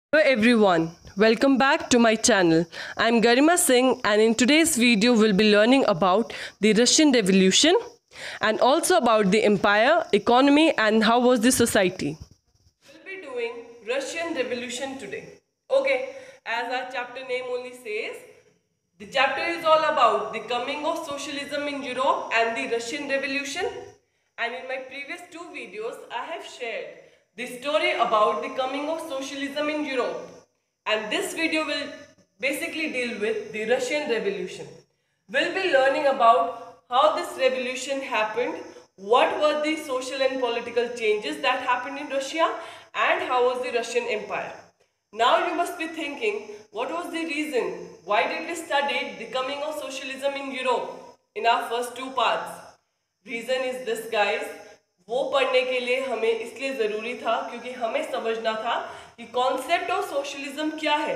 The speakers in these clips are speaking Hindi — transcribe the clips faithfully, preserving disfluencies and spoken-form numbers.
Hello everyone, welcome back to my channel. I'm Garima Singh and in today's video we'll be learning about the Russian Revolution and also about the empire, economy and how was the society. We'll be doing Russian Revolution today. Okay, as our chapter name only says, the chapter is all about the coming of socialism in Europe and the Russian Revolution. And in my previous two videos, I have shared the story about the coming of socialism in Europe. And this video will basically deal with the Russian Revolution. We'll be learning about how this revolution happened, what were the social and political changes that happened in Russia, and how was the Russian Empire. Now you must be thinking, what was the reason? Why did we study the coming of socialism in Europe in our first two parts? Reason is this guys, वो पढ़ने के लिए हमें इसलिए ज़रूरी था क्योंकि हमें समझना था कि कॉन्सेप्ट ऑफ सोशलिज्म क्या है,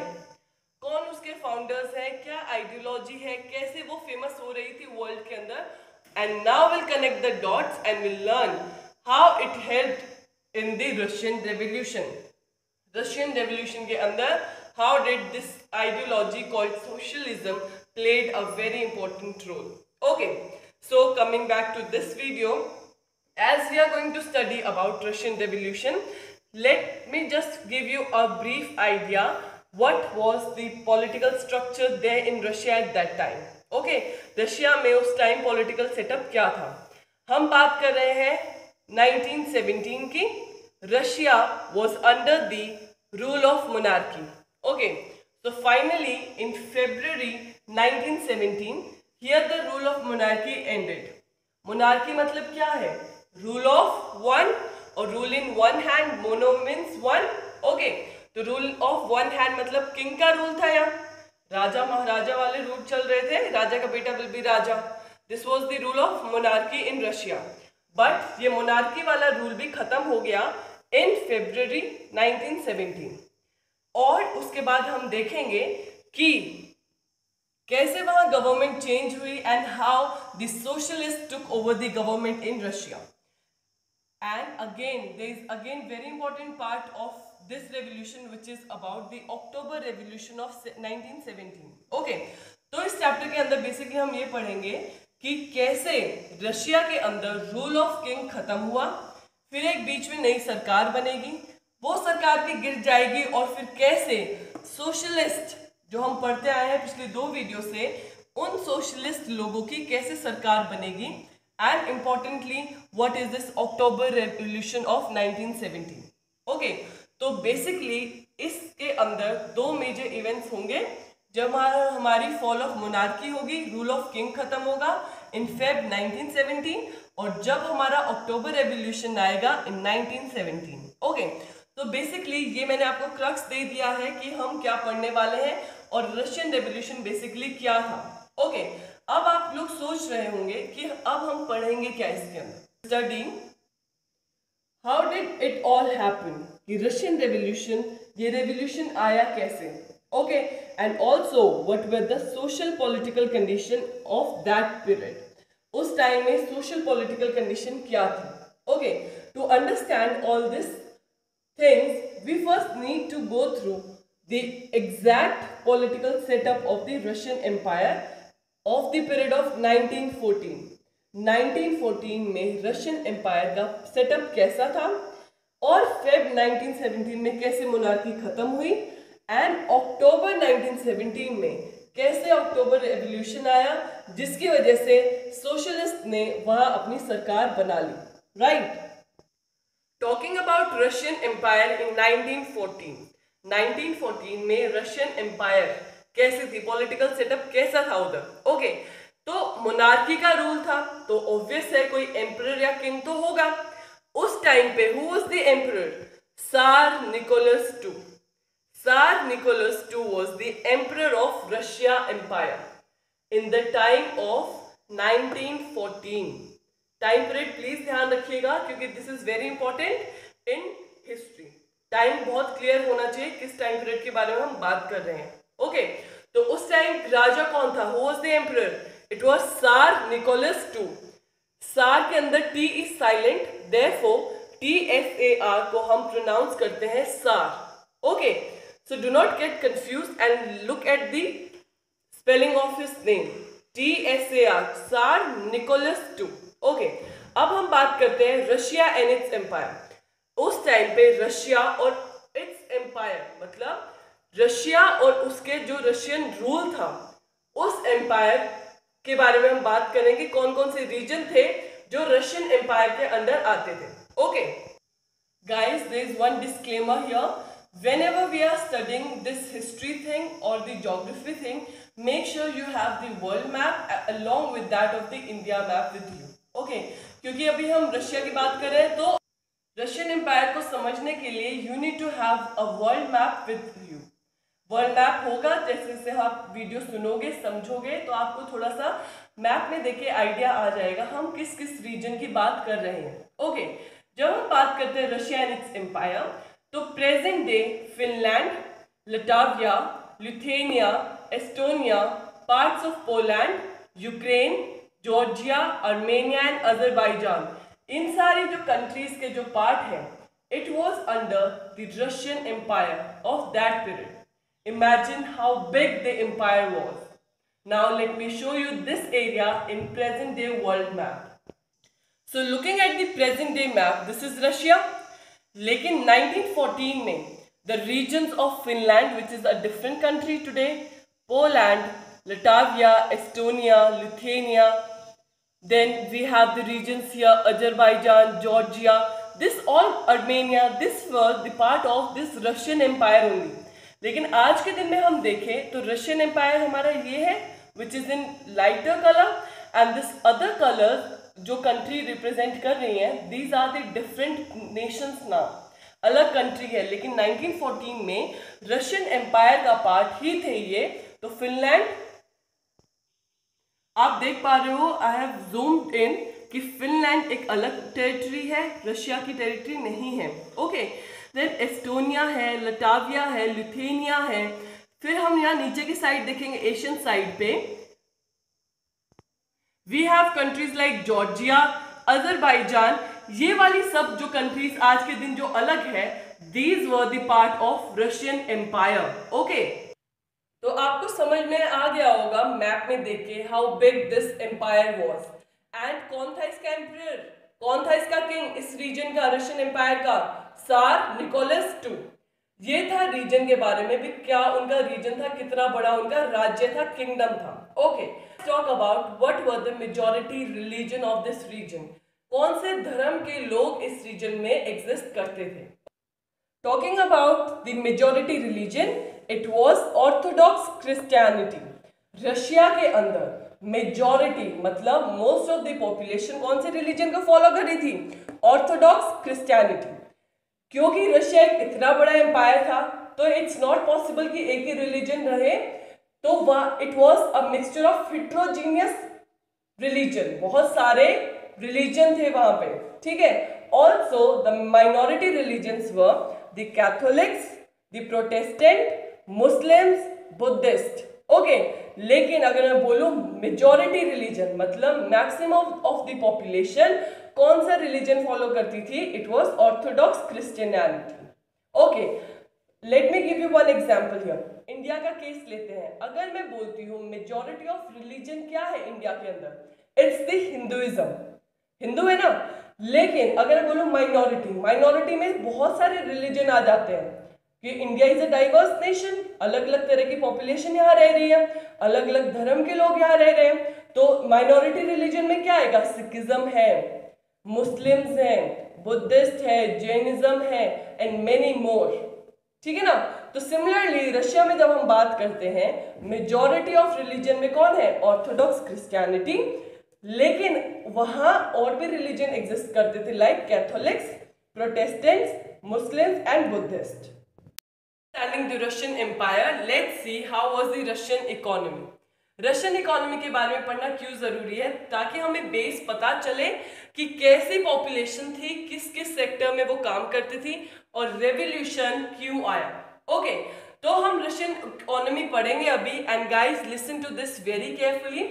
कौन उसके फाउंडर्स हैं, क्या आइडियोलॉजी है, कैसे वो फेमस हो रही थी वर्ल्ड के अंदर. And now will connect the dots and will learn how it helped in the Russian revolution. Russian revolution के अंदर how did this ideology called socialism played a very important role. Okay, so coming back to this video, as we are going to study about Russian Revolution, let me just give you a brief idea what was the political structure there in Russia at that time. Okay, Russia में उस time political setup क्या था. हम बात कर रहे हैं nineteen seventeen की. Russia was under the rule of monarchy. Okay, so finally in February nineteen seventeen here the rule of monarchy ended. Monarchy मतलब क्या है? Rule of one or rule in one hand. Mono means one. Okay, तो rule of one hand मतलब किंग का रूल था यहाँ, राजा महाराजा वाले रूल चल रहे थे, राजा का बेटा विल बी राजा. This was the rule of monarchy in Russia. But ये मोनार्की वाला रूल भी खत्म हो गया इन फेब्रुअरी नाइनटीन सेवेंटीन. और उसके बाद हम देखेंगे कि कैसे वहां गवर्नमेंट चेंज हुई and how the socialist took over the government in Russia. And again there is again very important part of this revolution which is about the October revolution of nineteen seventeen. Okay, तो इस चैप्टर के अंदर बेसिकली हम ये पढ़ेंगे कि कैसे रशिया के अंदर रूल ऑफ किंग खत्म हुआ, फिर एक बीच में नई सरकार बनेगी, वो सरकार भी गिर जाएगी, और फिर कैसे सोशलिस्ट जो हम पढ़ते आए हैं पिछले दो वीडियो से, उन सोशलिस्ट लोगों की कैसे सरकार बनेगी. And importantly what is this October revolution of nineteen seventeen. Okay, तो बेसिकली इसके अंदर दो मेजर इवेंट्स होंगे. जब हमारा हमारी फॉल ऑफ मोनार्की होगी, रूल ऑफ किंग खत्म होगा इन फेब नाइनटीन सेवेंटीन, और जब हमारा अक्टूबर रेवोल्यूशन आएगा इन नाइनटीन सेवेंटीन. ओके, तो बेसिकली ये मैंने आपको क्रक्स दे दिया है कि हम क्या पढ़ने वाले हैं और रशियन रेवोल्यूशन बेसिकली क्या था. ओके, अब आप लोग सोच रहे होंगे कि अब हम पढ़ेंगे क्या इसके अंदर. Study how did it all happen, कि रशियन रेवोल्यूशन, ये रेवोल्यूशन आया कैसे. Okay, and also what were the social political condition of that period. उस टाइम में सोशल पॉलिटिकल कंडीशन क्या थी. Okay, to understand all this things, we first need to go through the exact political setup of the Russian Empire of the period of nineteen fourteen. Nineteen fourteen में रशियन एम्पायर का सेटअप कैसा था, और फेब नाइनटीन सेवेंटीन में कैसे मोनार्की खत्म हुई, एंड अक्टूबर नाइनटीन सेवेंटीन में कैसे अक्टूबर रेवोल्यूशन आया जिसकी वजह से सोशलिस्ट ने वहां अपनी सरकार बना ली. Right, talking about Russian empire in nineteen fourteen. Nineteen fourteen में रशियन एम्पायर कैसे थी, पॉलिटिकल सेटअप कैसा था उधर. ओके, तो मोनार्की का रूल था, तो ऑब्वियस है कोई एम्परर या किंग तो होगा. उस टाइम पे who was the emperor? Tsar Nicholas two. Tsar Nicholas two was the emperor of Russia empire in the time of nineteen fourteen. Time period please ध्यान रखिएगा क्योंकि this is very important in history. Time बहुत क्लियर होना चाहिए किस टाइम पीरियड के बारे में हम बात कर रहे हैं. ओके, तो उस टाइम राजा कौन था, who was the emperor? It was tsar Nicholas two. Tsar के अंदर T is silent, therefore T S A R को हम प्रोनाउंस करते हैं tsar. Okay, So do not get confused and look at the spelling of his name. T S A R, Tsar Nicholas the second. Okay, अब हम बात करते हैं रशिया एंड इट्स एम्पायर। उस टाइम पे रशिया और इट्स एम्पायर मतलब रशिया और उसके जो रशियन रूल था उस एम्पायर के बारे में हम बात करेंगे। कौन कौन से रीजन थे जो रशियन एम्पायर के अंडर आते थे। Okay guys, there is one disclaimer here, whenever we are studying this history thing or the geography thing, make sure you have the world map along with that of the India map with you. Okay, क्योंकि अभी हम रशिया की बात कर रहे हैं तो रशियन एम्पायर को समझने के लिए you need to have a world map with you. World map होगा, जैसे जैसे आप वीडियो सुनोगे समझोगे तो आपको थोड़ा सा मैप में देखे आइडिया आ जाएगा हम किस किस रीजन की बात कर रहे हैं। ओके okay, जब हम बात करते हैं रशिया एंड इट्स एम्पायर तो present day Finland, Latvia, Lithuania, Estonia, parts of Poland, Ukraine, Georgia, Armenia and Azerbaijan, इन सारी जो कंट्रीज के जो पार्ट हैं it was under the Russian empire of that period. Imagine how big the empire was. Now let me show you this area in present day world map. So looking at the present day map, this is Russia. लेकिन नाइनटीन फोर्टीन में the regions of Finland which is a different country today, Poland, Latvia, Estonia, Lithuania, then we have the regions here Azerbaijan, Georgia, this all Armenia, this was the part of this Russian empire only. लेकिन आज के दिन में हम देखें तो रशियन एम्पायर हमारा ये है which is in lighter colour and this other colour जो कंट्री रिप्रेजेंट कर रही हैं these are the different nations now, अलग कंट्री है। लेकिन नाइनटीन फोर्टीन में रशियन एम्पायर का पार्ट ही थे ये। तो फिनलैंड आप देख पा रहे हो, आई हैव ज़ूम्ड इन कि फिनलैंड एक अलग टेरिटरी है, रशिया की टेरिटरी नहीं है। ओके, देन एस्टोनिया है, लटाविया है, लिथुआनिया है। फिर हम यहाँ नीचे की साइड देखेंगे एशियन साइड पे we have countries like Georgia, Azerbaijan, ये वाली सब जो कंट्रीज आज के दिन जो अलग है these were the part of Russian empire. Okay, तो आपको समझ में आ गया होगा मैप में देख के how big this empire was and कौन था इसका एम्पायर, कौन था इसका किंग इस रीजन का, रशियन एम्पायर का, सार निकोलस टू। ये था रीजन के बारे में भी, क्या उनका रीजन था, कितना बड़ा उनका राज्य था, किंगडम था। Okay, talk about what were the majority religion of this region, कौन से धर्म के लोग इस रीजन में एग्जिस्ट करते थे। Talking about the majority religion, it was Orthodox Christianity. Russia के अंदर मेजॉरिटी मतलब मोस्ट ऑफ द पॉपुलेशन कौन से रिलीजन को फॉलो कर रही थी, ऑर्थोडॉक्स क्रिश्चियनिटी। क्योंकि रशिया एक इतना बड़ा एम्पायर था तो इट्स नॉट पॉसिबल कि एक ही रिलीजन रहे, तो it was a mixture of heterogeneous religion, बहुत सारे रिलीजन थे वहां पे, ठीक है। Also the minority religions were the Catholics, the Protestant, Muslims, Buddhist. Okay, लेकिन अगर मैं बोलूं मेजॉरिटी रिलीजन मतलब मैक्सिमम ऑफ द पॉपुलेशन कौन सा रिलीजन फॉलो करती थी, it was Orthodox Christianity. Okay, let me give you one example here. India का केस लेते हैं। अगर मैं बोलती हूँ मेजॉरिटी ऑफ रिलीजन क्या है इंडिया के अंदर, इट्स द हिंदुइज्म, हिंदू है ना। लेकिन अगर मैं बोलूँ माइनॉरिटी, माइनॉरिटी में बहुत सारे रिलीजन आ जाते हैं कि India is a diverse nation, अलग अलग तरह की पॉपुलेशन यहाँ रह रही है, अलग अलग धर्म के लोग यहाँ रह रहे हैं। तो माइनॉरिटी रिलीजन में क्या आएगा, सिखिज्म है, मुस्लिम्स हैं, बुद्धिस्ट है, जैनिज्म है एंड मेनी मोर, ठीक है ना। तो सिमिलरली रशिया में जब हम बात करते हैं मेजॉरिटी ऑफ रिलीजन में कौन है, ऑर्थोडॉक्स क्रिश्चियनिटी। लेकिन वहां और भी रिलीजन एग्जिस्ट करते थे like Catholics, Protestants, Muslims and Buddhist. Understanding the Russian Empire, let's see how was the Russian economy. Russian economy के बारे में पढ़ना क्यों जरूरी है, ताकि हमें बेस पता चले कि कैसी पॉपुलेशन थी, किस किस सेक्टर में वो काम करती थी और रेवोल्यूशन क्यों आया। ओके okay, तो हम रशियन इकोनॉमी पढ़ेंगे अभी। And guys listen to this very carefully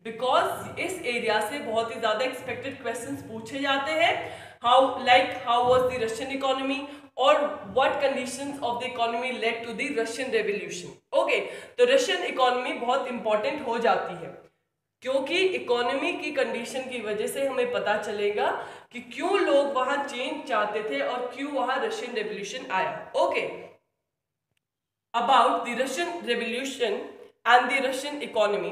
because इस एरिया से बहुत ही ज्यादा एक्सपेक्टेड क्वेश्चंस पूछे जाते हैं। How like how was the Russian economy, और what conditions of the economy led to the Russian revolution. Okay, तो रशियन इकोनॉमी बहुत इंपॉर्टेंट हो जाती है क्योंकि इकोनॉमी की कंडीशन की वजह से हमें पता चलेगा कि क्यों लोग वहां चेंज चाहते थे और क्यों वहां रशियन रेवोल्यूशन आया। Okay, about the Russian revolution and the Russian economy,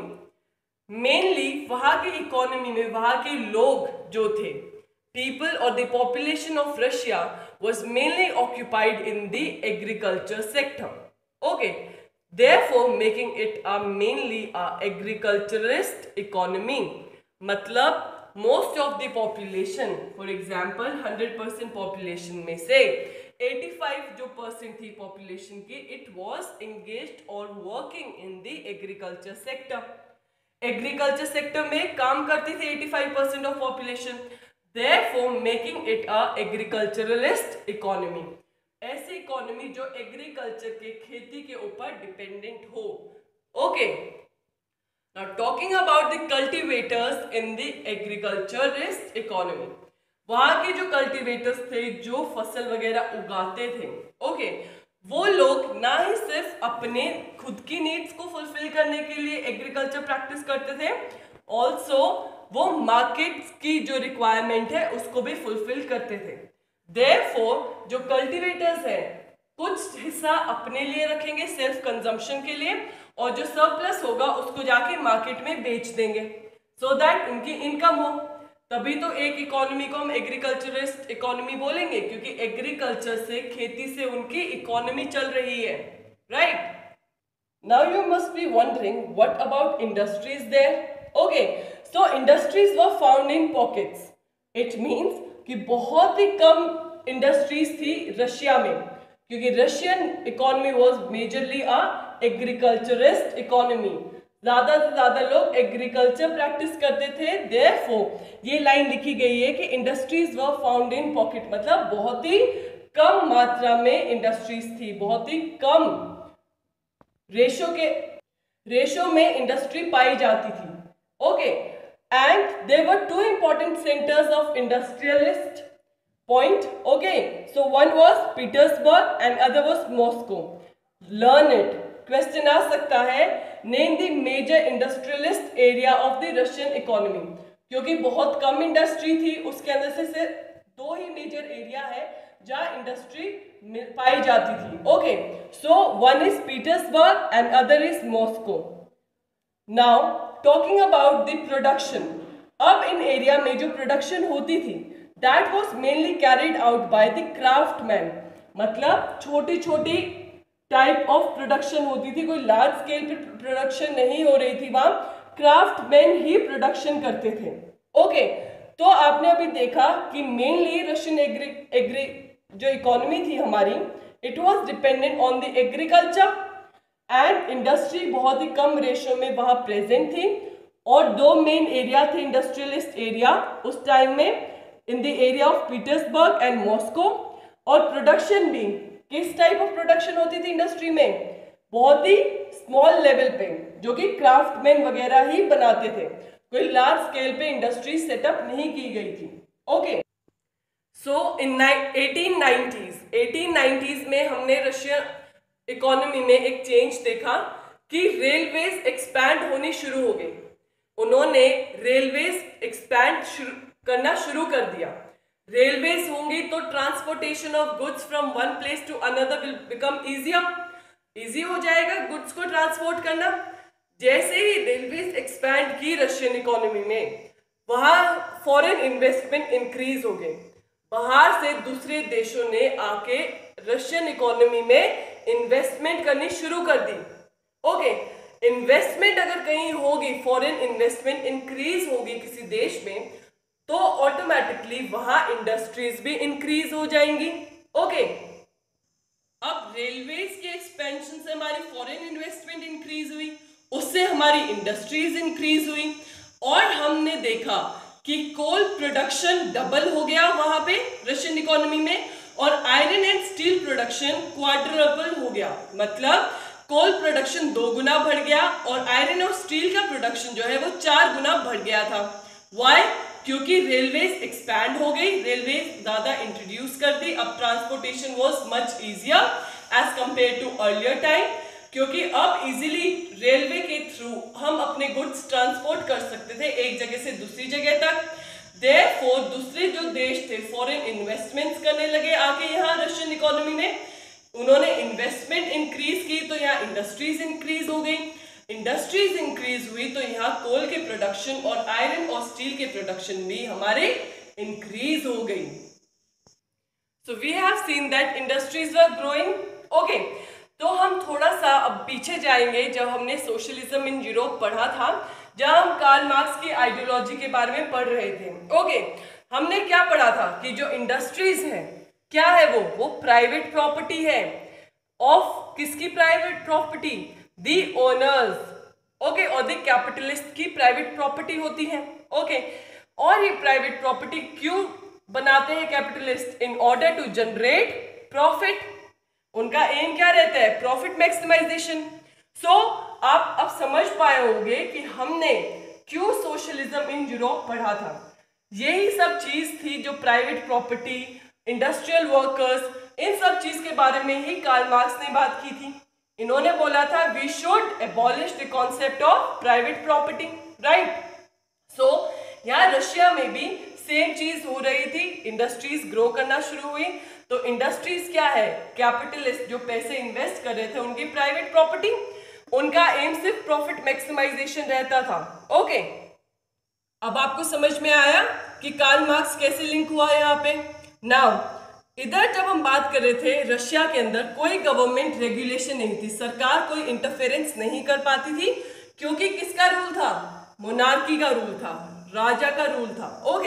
mainly वहां की इकोनॉमी में वहां के लोग जो थे, people or the population of Russia was mainly occupied in the agriculture sector. Okay, therefore making it a mainly a agriculturist economy. मतलब most of the population, for example one hundred percent population में से eighty-five जो percent थी population की, it was engaged or working in the agriculture sector. Agriculture sector में काम करती थी eighty-five percent of population. Therefore making it a agriculturalist economy. ऐसी इकोनॉमी जो एग्रीकल्चर के खेती के ऊपर डिपेंडेंट हो। Okay, now talking about the cultivators in the agriculturist economy, वहां के जो कल्टीवेटर्स थे जो फसल वगैरह उगाते थे, ओके, वो लोग ना ही सिर्फ अपने खुद की नीड्स को फुलफिल करने के लिए एग्रीकल्चर प्रैक्टिस करते थे, ऑल्सो वो मार्केट्स की जो रिक्वायरमेंट है उसको भी फुलफिल करते थे। देयरफॉर जो कल्टीवेटर्स हैं कुछ हिस्सा अपने लिए रखेंगे सेल्फ कंजम्पशन के लिए, और जो सरप्लस होगा उसको जाके मार्केट में बेच देंगे सो दैट उनकी इनकम हो। तभी तो एक इकोनॉमी को हम एग्रीकल्चरिस्ट इकोनॉमी बोलेंगे, क्योंकि एग्रीकल्चर से, खेती से उनकी इकोनॉमी चल रही है, right. Now you must be wondering what about industries there. Okay, so industries were found in pockets. It means कि बहुत ही कम इंडस्ट्रीज थी रशिया में, क्योंकि Russian economy was majorly a agriculturist economy. ज्यादा से ज्यादा लोग एग्रीकल्चर प्रैक्टिस करते थे। देयरफॉर ये लाइन लिखी गई है कि industries were found in pocket, मतलब बहुत ही कम मात्रा में इंडस्ट्रीज थी, बहुत ही कम रेशो के रेशो में इंडस्ट्री पाई जाती थी। Okay, and there were two important centers of industrialist point. Okay, so one was Petersburg and other was Moscow. Learn it. Question आ सकता है, name the major industrialist area of the Russian economy. क्योंकि बहुत कम इंडस्ट्री थी, उसके अंदर से सिर्फ दो ही मेजर एरिया है जहाँ इंडस्ट्री पाई जाती थी। Okay, so one is Petersburg and other is Moscow. Now talking about the production, अब इन एरिया में जो प्रोडक्शन होती थी that was mainly carried out by the craftsman, मतलब छोटी छोटी टाइप ऑफ प्रोडक्शन होती थी, कोई लार्ज स्केल पे प्रोडक्शन नहीं हो रही थी, वहां क्राफ्टमैन ही प्रोडक्शन करते थे। ओके, तो आपने अभी देखा कि मेनली रशियन एग्री एग्री जो इकोनॉमी थी हमारी, it was dependent on the agriculture and industry बहुत ही कम रेशो में वहां प्रेजेंट थी, और दो मेन एरिया थे इंडस्ट्रियलिस्ट एरिया उस टाइम में, in the area of Petersburg and Moscow. और प्रोडक्शन भी किस टाइप ऑफ प्रोडक्शन होती थी इंडस्ट्री में, बहुत ही स्मॉल लेवल पे, जो कि क्राफ्टमैन वगैरह ही बनाते थे, कोई लार्ज स्केल पे इंडस्ट्री सेटअप नहीं की गई थी। Okay, so in eighteen nineties eighteen nineties में हमने रशियन इकोनॉमी में एक चेंज देखा कि रेलवेज एक्सपैंड होनी शुरू हो गई। उन्होंने रेलवेज एक्सपैंड शुरू करना शुरू कर दिया। रेलवेज होंगी तो transportation of goods from one place to another will become easier easy हो जाएगा गुड्स को ट्रांसपोर्ट करना। जैसे ही रेलवेज एक्सपैंड की रशियन इकोनॉमी में, वहां फॉरेन इन्वेस्टमेंट इंक्रीज हो गए, बाहर से दूसरे देशों ने आके रशियन इकोनॉमी में इन्वेस्टमेंट करनी शुरू कर दी। ओके, इन्वेस्टमेंट अगर कहीं होगी, फॉरेन इन्वेस्टमेंट इंक्रीज होगी किसी देश में, तो ऑटोमेटिकली वहां इंडस्ट्रीज भी इंक्रीज हो जाएंगी। ओके, अब रेलवेज के एक्सपेंशन से हमारी फॉरेन इन्वेस्टमेंट इंक्रीज हुई, उससे हमारी इंडस्ट्रीज इंक्रीज हुई, और हमने देखा कि कोल प्रोडक्शन डबल हो गया वहां पे रशियन इकोनॉमी में, और iron and steel production quadruple हो गया, मतलब कोल प्रोडक्शन दो गुना बढ़ गया और आयरन और स्टील का प्रोडक्शन जो है वो चार गुना बढ़ गया था। वाई? क्योंकि रेलवेज एक्सपैंड हो गई, रेलवे ज्यादा इंट्रोड्यूस कर दी, अब transportation was much easier as compare to earlier time, क्योंकि अब इजीली रेलवे के थ्रू हम अपने गुड्स ट्रांसपोर्ट कर सकते थे एक जगह से दूसरी जगह तक। देयरफॉर दूसरे जो देश थे फॉरेन इन्वेस्टमेंट्स करने लगे आके यहाँ रशियन इकोनॉमी में, उन्होंने इन्वेस्टमेंट इंक्रीज की तो यहाँ इंडस्ट्रीज इंक्रीज हो गई, इंडस्ट्रीज इंक्रीज हुई तो यहाँ कोल के प्रोडक्शन और आयरन और स्टील के प्रोडक्शन भी हमारे इंक्रीज हो गई। So we have seen that industries were growing. Okay, तो हम थोड़ा सा अब पीछे जाएंगे जब हमने सोशलिज्म इन यूरोप पढ़ा था, जहां हम कार्ल मार्क्स की आइडियोलॉजी के बारे में पढ़ रहे थे। ओके, हमने क्या पढ़ा था कि जो इंडस्ट्रीज हैं क्या है वो वो प्राइवेट प्रॉपर्टी है ऑफ किसकी private property, the owners. Okay, और द कैपिटलिस्ट की प्राइवेट प्रॉपर्टी होती है। ओके okay, और ये प्राइवेट प्रॉपर्टी क्यों बनाते हैं capitalist? In order to generate profit. उनका एम क्या रहता है? Profit maximisation. सो आप अब समझ पाए होंगे कि हमने क्यों सोशलिज्म इन यूरोप पढ़ा था। यही सब चीज थी जो प्राइवेट प्रॉपर्टी, इंडस्ट्रियल वर्कर्स, इन सब चीज के बारे में ही कार्ल मार्क्स ने बात की थी। इन्होंने बोला था we should abolish the concept of private property, right. So यहाँ रशिया में भी सेम चीज हो रही थी, इंडस्ट्रीज ग्रो करना शुरू हुई। तो इंडस्ट्रीज क्या है? कैपिटलिस्ट जो पैसे इन्वेस्ट कर रहे थे उनकी प्राइवेट प्रॉपर्टी, उनका एम सिर्फ प्रॉफिट मैक्सिमाइजेशन रहता था। ओके, अब आपको समझ में आया कि कार्ल मार्क्स कैसे लिंक हुआ यहाँ पे। नाउ इधर जब हम बात कर रहे थे रशिया के अंदर कोई गवर्नमेंट रेगुलेशन नहीं थी, सरकार कोई इंटरफेरेंस नहीं कर पाती थी, क्योंकि किसका रूल था? मोनार्की का रूल था, राजा का रूल था। Okay,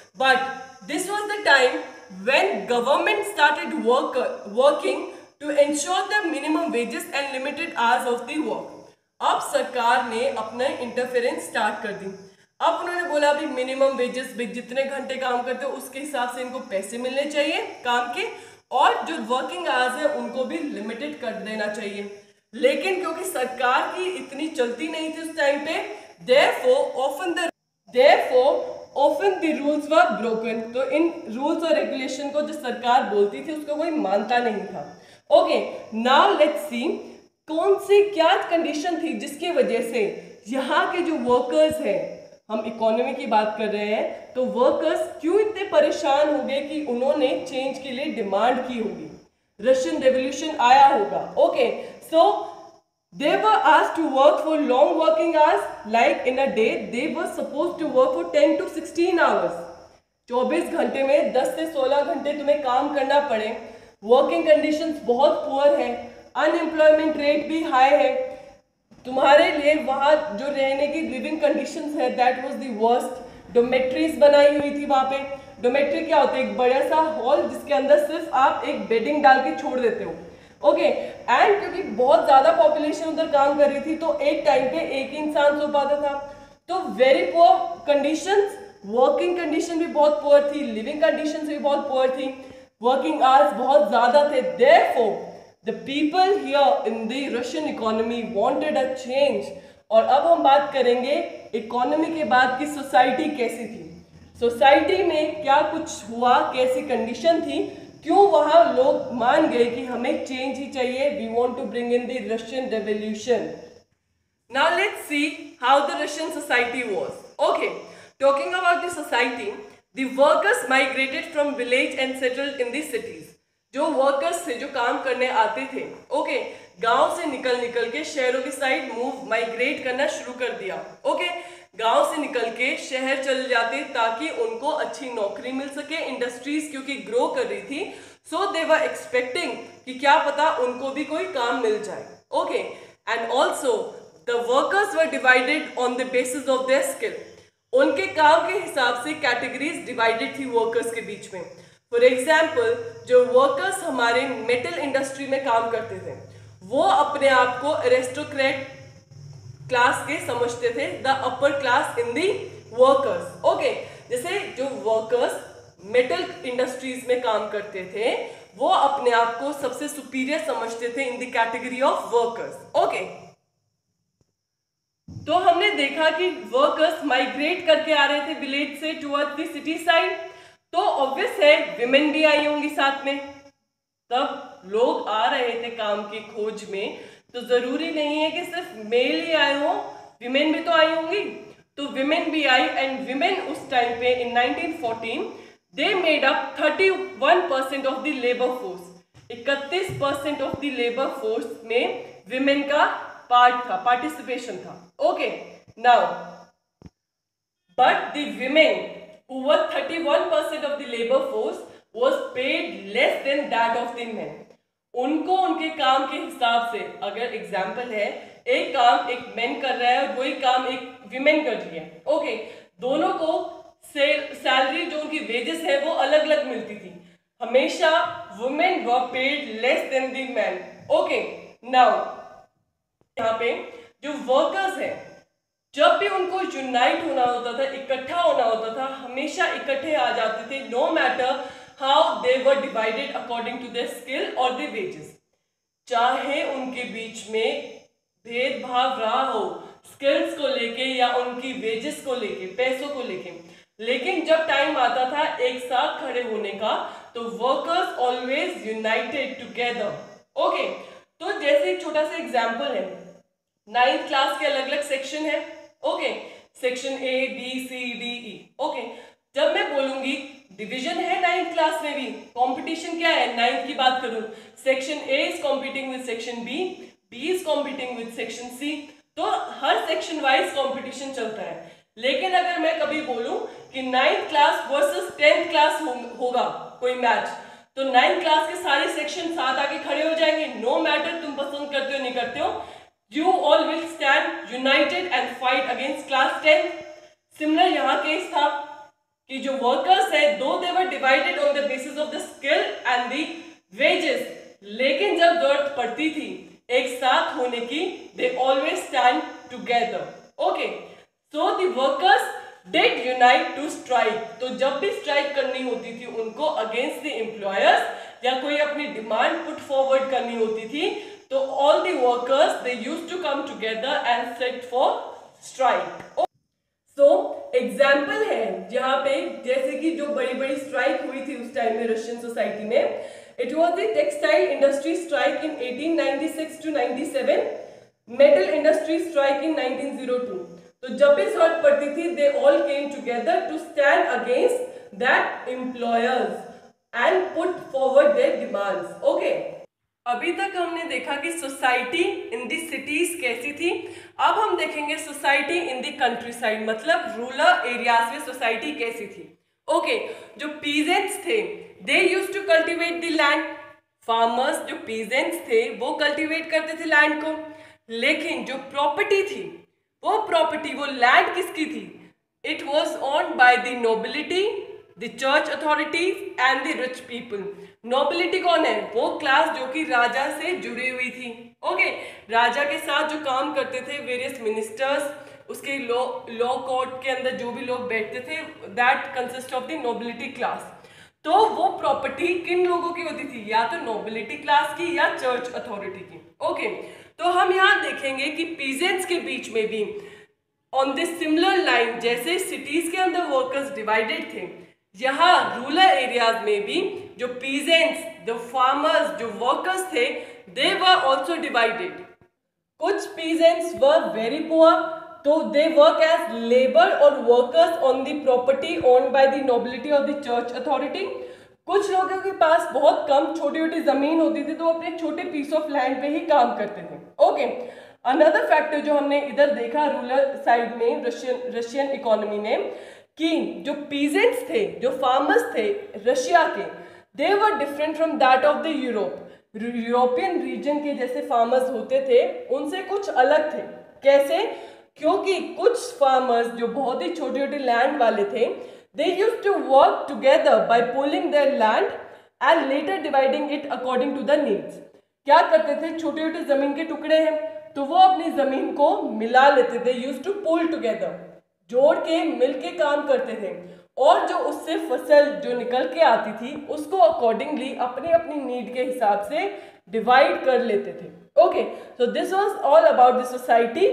but this was the time when government started work working to ensure the minimum wages and limited hours of the work. अब सरकार ने अपना इंटरफेरेंस स्टार्ट कर दी। अब उन्होंने बोला अभी मिनिमम वेजेस भी जितने घंटे काम करते हो उसके हिसाब से इनको पैसे मिलने चाहिए काम के, और जो वर्किंग आवर्स है उनको भी लिमिटेड कर देना चाहिए। लेकिन क्योंकि सरकार की इतनी चलती नहीं थी उस टाइम पे, therefore often the therefore often the rules were broken. तो इन रूल्स और रेगुलेशन को जो सरकार बोलती थी उसको कोई मानता नहीं था। ओके, नाउ लेट्स सी कौन सी क्या कंडीशन थी जिसकी वजह से यहाँ के जो वर्कर्स हैं, हम इकोनॉमी की बात कर रहे हैं, तो वर्कर्स क्यों इतने परेशान हो गए कि उन्होंने चेंज के लिए डिमांड की होगी, रशियन रेवोल्यूशन आया होगा। Okay, so they were asked to work for long working hours, like in a day they were supposed to work for ten to sixteen hours. चौबीस घंटे में दस से सोलह घंटे तुम्हें काम करना पड़े। वर्किंग कंडीशंस बहुत पुअर है, अनएम्प्लॉयमेंट रेट भी हाई है, तुम्हारे लिए वहाँ जो रहने की लिविंग कंडीशंस है that was the worst. Dormitories बनाई हुई थी वहाँ पे। डोमेट्री क्या होता है? एक बड़ा सा हॉल जिसके अंदर सिर्फ आप एक बेडिंग डाल के छोड़ देते हो। ओके, एंड क्योंकि बहुत ज्यादा पॉपुलेशन उधर काम कर रही थी तो एक टाइम पे एक ही इंसान सो पाता था। तो very poor conditions, working condition भी बहुत पुअर थी, लिविंग कंडीशंस भी बहुत पुअर थी, वर्किंग आवर्स बहुत ज्यादा थे। Therefore The people here in the Russian economy wanted a change। और अब हम बात करेंगे इकोनॉमी के बाद की सोसाइटी कैसी थी, सोसाइटी में क्या कुछ हुआ, कैसी कंडीशन थी, क्यों वहाँ लोग मान गए कि हमें चेंज ही चाहिए, we want to bring in the Russian revolution। Now let's see how the Russian society was। Okay, talking about the society, the workers migrated from village and settled in the cities। जो वर्कर्स थे जो काम करने आते थे, ओके, गांव से निकल निकल के शहरों की साइड मूव माइग्रेट करना शुरू कर दिया। ओके, गांव से निकल के शहर चले जाते ताकि उनको अच्छी नौकरी मिल सके। इंडस्ट्रीज क्योंकि ग्रो कर रही थी, सो दे वर एक्सपेक्टिंग कि क्या पता उनको भी कोई काम मिल जाए। Okay, and also the workers were divided on the basis of their skill. उनके काम के हिसाब से कैटेगरीज डिवाइडेड थी वर्कर्स के बीच में। फॉर एग्जाम्पल, जो वर्कर्स हमारे मेटल इंडस्ट्री में काम करते थे वो अपने आप को एरिस्टोक्रेट क्लास के समझते थे, the upper class in the workers. Okay, जैसे जो वर्कर्स मेटल इंडस्ट्रीज में काम करते थे वो अपने आप को सबसे सुपीरियर समझते थे in the category of workers. Okay, तो हमने देखा कि वर्कर्स माइग्रेट करके आ रहे थे विलेज से टुवर्ड्स द सिटी साइड, तो ऑब्वियस है विमेन भी आई होंगी साथ में। तब लोग आ रहे थे काम की खोज में, तो जरूरी नहीं है कि सिर्फ मेल ही आए हो, विमेन भी तो आई होंगी। तो विमेन भी आई, एंड विमेन उस टाइम पे in nineteen fourteen they made up thirty one percent of the labour force. इकतीस percent of the labour force में विमेन का पार्ट था, पार्टिसिपेशन था। Okay, now but the women who were thirty-one percent of the labor force was paid less than that of the men. उनको उनके काम के हिसाब से, अगर एग्जाम्पल है एक काम एक मेन कर रहा है और वही काम एक विमेन कर रही है, ओके, दोनों को सैलरी जो उनकी वेजेस है वो अलग अलग मिलती थी। हमेशा women were paid less than the man. Okay, now यहाँ पे जो वर्कर्स है, जब भी उनको यूनाइट होना होता था, इकट्ठा होना होता था, हमेशा इकट्ठे आ जाते थे, no matter how they were divided according to their skill और देयर वेजेस। चाहे उनके बीच में भेदभाव रहा हो स्किल्स को लेके या उनकी वेजेस को लेके, पैसों को लेके, लेकिन जब टाइम आता था एक साथ खड़े होने का, तो workers always united together. Okay, तो जैसे एक छोटा सा एग्जाम्पल है, नाइन्थ क्लास के अलग अलग सेक्शन है। Okay, section A B C D E. Okay, जब मैं बोलूंगी डिवीजन है नाइन्थ क्लास में भी, कंपटीशन क्या है, नाइन्थ की बात करूं, section A is competing with section B, B is competing with section C, तो हर सेक्शन वाइज कॉम्पिटिशन चलता है। लेकिन अगर मैं कभी बोलूं कि ninth class versus tenth class हो, होगा कोई मैच, तो नाइन्थ क्लास के सारे सेक्शन साथ आके खड़े हो जाएंगे, नो मैटर तुम पसंद करते हो नहीं करते हो, you all will stand united and fight against class ten. Similar यहाँ केस था कि जो वर्कर्स है, दो they were divided on the basis of the skill and the wages, लेकिन जब जरूरत पड़ती थी एक साथ होने की, they always stand together. Okay, so the workers did unite to strike. तो जब भी स्ट्राइक करनी होती थी उनको against the employers, या कोई अपनी डिमांड पुट फॉरवर्ड करनी होती थी, तो all the workers they used to come together and sit for strike. So example है जहाँ पे, जैसे कि जो बड़ी बड़ी स्ट्राइक हुई थी उस टाइम में रशियन सोसाइटी में, it was the textile industry strike in eighteen ninety six to ninety seven, metal industry strike in nineteen oh two. तो जब भी जरूरत पड़ती थी, they all came together to stand against that employers and put forward their demands. Okay, अभी तक हमने देखा कि सोसाइटी इन दी सिटीज कैसी थी, अब हम देखेंगे society in the countryside, मतलब रूरल एरियाज में सोसाइटी कैसी थी। ओके, जो पीजेंट्स थे they used to cultivate the land, farmers जो पीजेंट्स थे वो कल्टीवेट करते थे लैंड को, लेकिन जो प्रॉपर्टी थी वो प्रॉपर्टी वो लैंड किसकी थी, it was owned by the nobility, the church authorities and the rich people. Nobility कौन है, वो क्लास जो कि राजा से जुड़ी हुई थी। ओके, राजा के साथ जो काम करते थे वेरियस मिनिस्टर्स, उसके लॉ लॉ कोर्ट के अंदर जो भी लोग बैठते थे, that consist of the nobility class. तो वो प्रॉपर्टी किन लोगों की होती थी, या तो नोबिलिटी क्लास की या चर्च अथॉरिटी की। ओके, तो हम यहाँ देखेंगे कि पीजेंट्स के बीच में भी ऑन दिस सिमिलर लाइन, जैसे सिटीज के अंदर वर्कर्स डिवाइडेड थे, यहाँ रूरल एरियाज में भी जो पीजेंट्स, द फार्मर्स, जो वर्कर्स थे, दे वर ऑल्सो डिवाइडेड। कुछ पीजेंट्स वर वेरी पुअर, तो दे वर्क एज लेबर और workers on the property owned by the nobility और द चर्च अथॉरिटी। कुछ लोगों के पास बहुत कम छोटी छोटी जमीन होती थी, तो अपने छोटे पीस ऑफ लैंड पे ही काम करते थे। ओके, अनदर फैक्टर जो हमने इधर देखा रूरल साइड में, रशियन रशियन इकोनॉमी में, कि जो पीजेंट्स थे, जो फार्मर्स थे रशिया के, they were different from that of the Europe. European region के जैसे फार्मर्स होते थे उनसे कुछ अलग थे। कैसे? क्योंकि कुछ फार्मर्स जो बहुत ही छोटे छोटे लैंड वाले थे, they used to work together by pulling their land and later dividing it according to the needs. क्या करते थे, छोटे छोटे जमीन के टुकड़े हैं तो वो अपनी जमीन को मिला लेते थे, यूज्ड टू पुल टुगेदर, जोड़ के मिलके काम करते थे, और जो उससे फसल जो निकल के आती थी उसको अकॉर्डिंगली अपनी अपनी नीड के हिसाब से डिवाइड कर लेते थे। Okay, so this was all about the society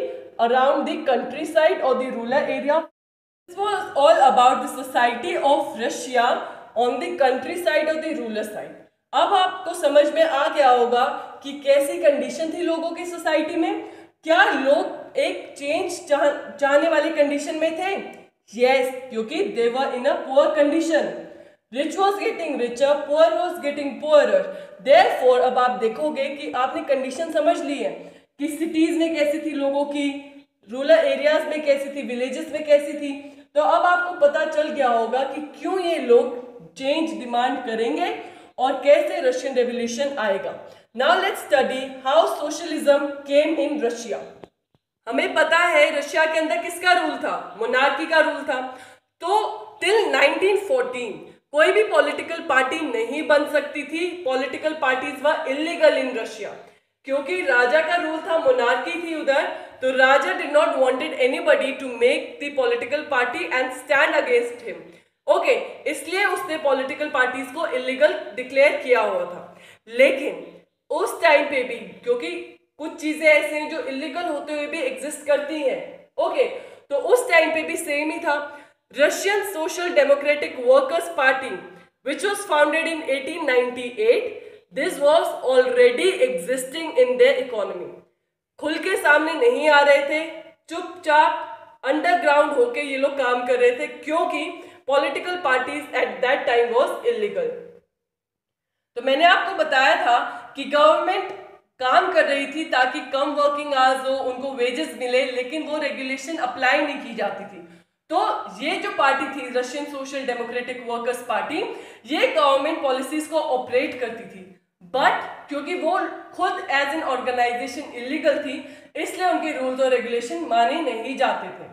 around the countryside or the rural area. This was all about the society of Russia on the countryside or the rural side. अब आपको समझ में आ गया होगा कि कैसी कंडीशन थी लोगों की सोसाइटी में. क्या लोग एक चेंज चाह, चाहने वाली कंडीशन में थे? यस yes, क्योंकि they were in a poor condition. Rich was getting richer, poor was getting poorer. Therefore, अब आप देखोगे कि आपने कंडीशन समझ ली है कि सिटीज में कैसी थी लोगों की, रूरल एरियाज में कैसी थी, विलेजेस में कैसी थी. तो अब आपको पता चल गया होगा कि क्यों ये लोग चेंज डिमांड करेंगे और कैसे रशियन रेवोल्यूशन आएगा. Now let's study how socialism came in Russia. हमें पता है रशिया के अंदर किसका रूल था? मोनार्की का रूल था. तो टिल नाइनटीन फोर्टीन कोई भी पॉलिटिकल पार्टी नहीं बन सकती थी. Political parties were illegal in Russia क्योंकि राजा का रूल था, मोनार्की थी उधर. तो राजा did not wanted anybody to make the political party and stand against him. Okay, इसलिए उसने पॉलिटिकल पार्टीज को इलीगल डिक्लेयर किया हुआ था. लेकिन उस टाइम पे भी क्योंकि कुछ चीजें ऐसे हैं जो इलीगल होते हुए भी एग्जिस्ट करती हैं. ओके, तो उस टाइम पे भी सेम ही था. Russian social democratic workers party which was founded in eighteen ninety eight, this was already existing in their economy. खुल के सामने नहीं आ रहे थे, चुपचाप अंडरग्राउंड होके ये लोग काम कर रहे थे क्योंकि political parties at that time was illegal. तो मैंने आपको बताया था कि गवर्नमेंट काम कर रही थी ताकि कम वर्किंग आवर्स हो, उनको वेजेस मिले, लेकिन वो रेगुलेशन अप्लाई नहीं की जाती थी. तो ये जो पार्टी थी Russian social democratic workers party, ये गवर्नमेंट पॉलिसीज को ऑपरेट करती थी. बट क्योंकि वो खुद एज एन ऑर्गेनाइजेशन इलीगल थी, इसलिए उनके रूल्स और रेगुलेशन माने नहीं जाते थे.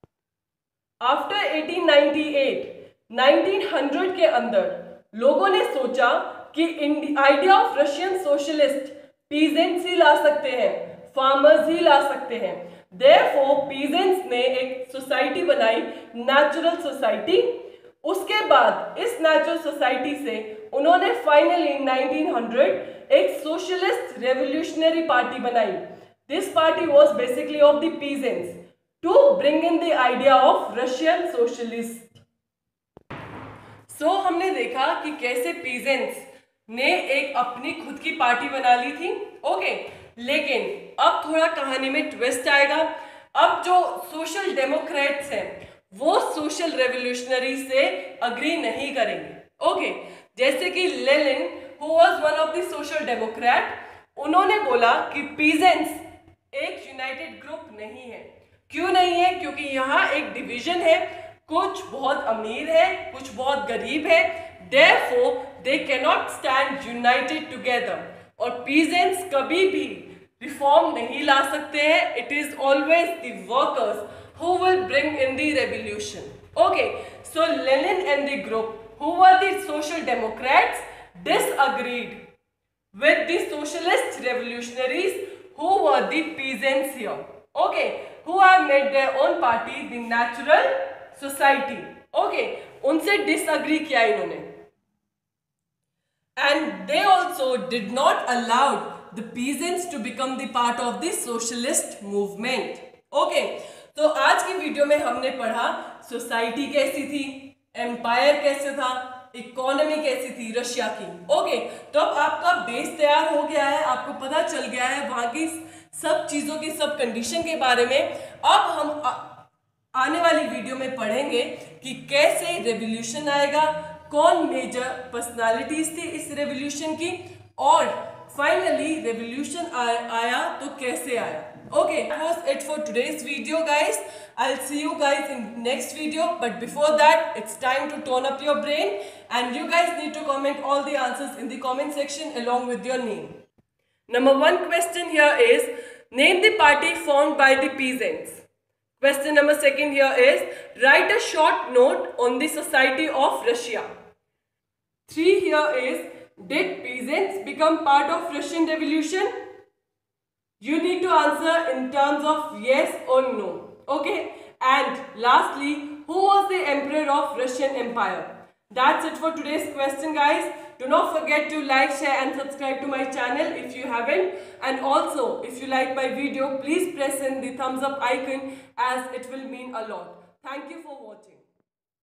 After eighteen ninety eight, nineteen hundred के अंदर लोगों ने सोचा कि idea of Russian socialist peasants ही ला सकते हैं, फार्मर्स ही ला सकते हैं. देयरफॉर पीजेंट्स ने एक सोसाइटी बनाई, नेचुरल सोसाइटी. उसके बाद इस नेचुरल सोसाइटी से उन्होंने फाइनली नाइनटीन हंड्रेड एक सोशलिस्ट रेवोल्यूशनरी पार्टी बनाई. This party was basically of the peasants to bring in the idea of Russian socialist. So हमने देखा कि कैसे पीजेंट्स ने एक अपनी खुद की पार्टी बना ली थी. ओके, लेकिन अब थोड़ा कहानी में ट्विस्ट आएगा. अब जो सोशल डेमोक्रेट्स हैं वो सोशल रेवोल्यूशनरी से अग्री नहीं करेंगे. ओके, जैसे कि Lenin who was one of the social democrat, उन्होंने बोला कि पीजेंट्स एक यूनाइटेड ग्रुप नहीं है. क्यों नहीं है? क्योंकि यहाँ एक डिवीजन है, कुछ बहुत अमीर है, कुछ बहुत गरीब है. Therefore, they cannot stand united together. और पीजेंट्स कभी भी रिफॉर्म नहीं ला सकते हैं. It is always the workers who will bring in the revolution. Okay, so Lenin and the group who were the social democrats disagreed with the socialist revolutionaries who were the peasants here. Okay, who have made their own party, the natural society. Okay, उनसे डिसअग्री किया इन्होंने. And they also did not allow the peasants to become the part of the socialist movement. Okay, तो आज की वीडियो में हमने पढ़ा सोसाइटी कैसी थी, एम्पायर कैसे था, इकोनॉमी कैसी थी रशिया की. ओके, तो अब आपका बेस तैयार हो गया है, आपको पता चल गया है वहां की सब चीजों की, सब कंडीशन के बारे में. अब हम आ, आने वाली वीडियो में पढ़ेंगे कि कैसे रेवोल्यूशन आएगा, कौन मेजर पर्सनालिटीज थी इस रेवोल्यूशन की, और फाइनली रेवोल्यूशन आया तो कैसे आया. Okay, that was it for today's video, guys. I'll see you guys in next video. But before that, it's time to tone up your brain, and you guys need to comment all the answers in the comment section along with your name. Number one question here is, name the party formed by the peasants. Question number second here is, write a short note on the society of Russia. Three here is, did peasants become part of Russian Revolution? You need to answer in terms of yes or no. Okay. And lastly, who was the emperor of Russian Empire? That's it for today's question, guys. Do not forget to like, share and subscribe to my channel if you haven't. And also, if you like my video, please press in the thumbs up icon as it will mean a lot. Thank you for watching.